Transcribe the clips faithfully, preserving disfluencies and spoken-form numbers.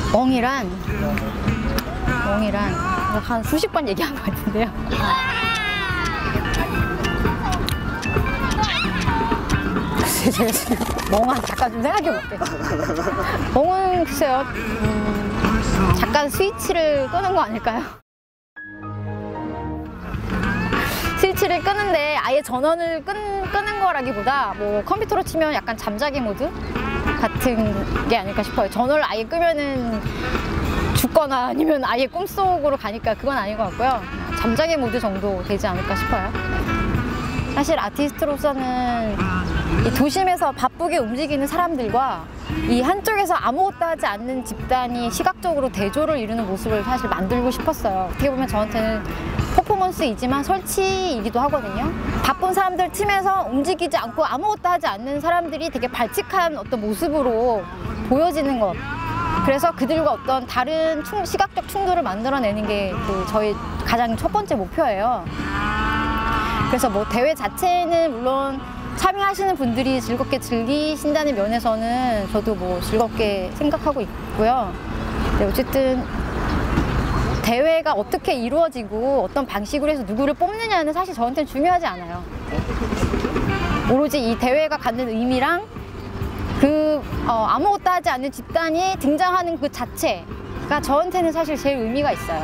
멍이란 멍이란 한 수십 번 얘기한 것 같은데요. 제가 지금 멍한 잠깐 좀 생각해 볼게요. 멍은 글쎄요, 음, 잠깐 스위치를 끄는 거 아닐까요? 스위치를 끄는데 아예 전원을 끈, 끄는 거라기보다 뭐 컴퓨터로 치면 약간 잠자기 모드 같은 게 아닐까 싶어요. 전원을 아예 끄면은 죽거나 아니면 아예 꿈속으로 가니까 그건 아닌 것 같고요. 잠자기 모드 정도 되지 않을까 싶어요. 사실 아티스트로서는 이 도심에서 바쁘게 움직이는 사람들과 이 한쪽에서 아무것도 하지 않는 집단이 시각적으로 대조를 이루는 모습을 사실 만들고 싶었어요. 어떻게 보면 저한테는 퍼포먼스이지만 설치이기도 하거든요. 바쁜 사람들 틈에서 움직이지 않고 아무것도 하지 않는 사람들이 되게 발칙한 어떤 모습으로 보여지는 것. 그래서 그들과 어떤 다른 충, 시각적 충돌을 만들어내는 게 그 저희 가장 첫 번째 목표예요. 그래서 뭐 대회 자체는 물론 참여하시는 분들이 즐겁게 즐기신다는 면에서는 저도 뭐 즐겁게 생각하고 있고요. 네, 어쨌든 대회가 어떻게 이루어지고 어떤 방식으로 해서 누구를 뽑느냐는 사실 저한테는 중요하지 않아요. 오로지 이 대회가 갖는 의미랑 그 어, 아무것도 하지 않는 집단이 등장하는 그 자체가 저한테는 사실 제일 의미가 있어요.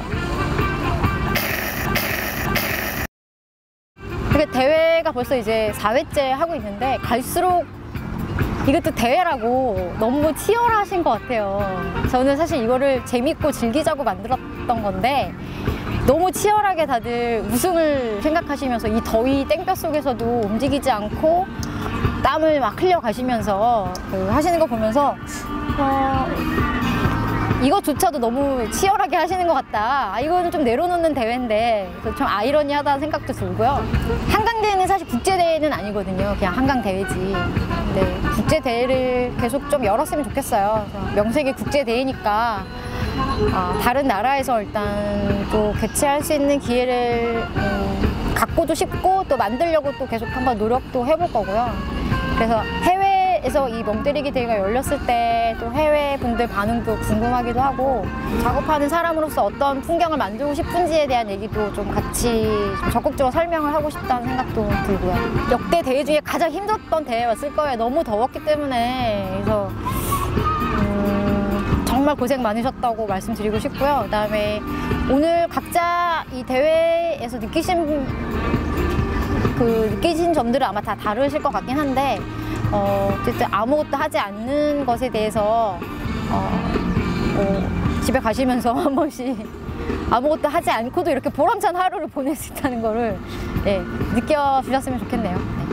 그러니까 대회가 벌써 이제 사 회째 하고 있는데 갈수록 이것도 대회라고 너무 치열하신 것 같아요. 저는 사실 이거를 재밌고 즐기자고 만들었던 건데 너무 치열하게 다들 우승을 생각하시면서 이 더위 땡볕 속에서도 움직이지 않고 땀을 막 흘려가시면서 그 하시는 거 보면서 어, 이것조차도 너무 치열하게 하시는 것 같다. 아, 이거는 좀 내려놓는 대회인데 좀 아이러니하다는 생각도 들고요. 한강대회는 사실 국제대회는 아니거든요. 그냥 한강대회지. 근데 국제대회를 계속 좀 열었으면 좋겠어요. 명색이 국제대회니까 어, 다른 나라에서 일단 또 개최할 수 있는 기회를 음, 갖고도 싶고 또 만들려고 또 계속 한번 노력도 해볼 거고요. 그래서 해외에서 이 멍때리기 대회가 열렸을 때 또 해외 분들 반응도 궁금하기도 하고 작업하는 사람으로서 어떤 풍경을 만들고 싶은지에 대한 얘기도 좀 같이 좀 적극적으로 설명을 하고 싶다는 생각도 들고요. 역대 대회 중에 가장 힘들었던 대회였을 거예요. 너무 더웠기 때문에. 그래서 음, 정말 고생 많으셨다고 말씀드리고 싶고요. 그다음에 오늘 각자 이 대회에서 느끼신 그 느끼신 점들은 아마 다 다르실 것 같긴 한데 어, 어쨌든 아무것도 하지 않는 것에 대해서 어, 어, 집에 가시면서 한 번씩 아무것도 하지 않고도 이렇게 보람찬 하루를 보낼 수 있다는 거를 네, 느껴주셨으면 좋겠네요. 네.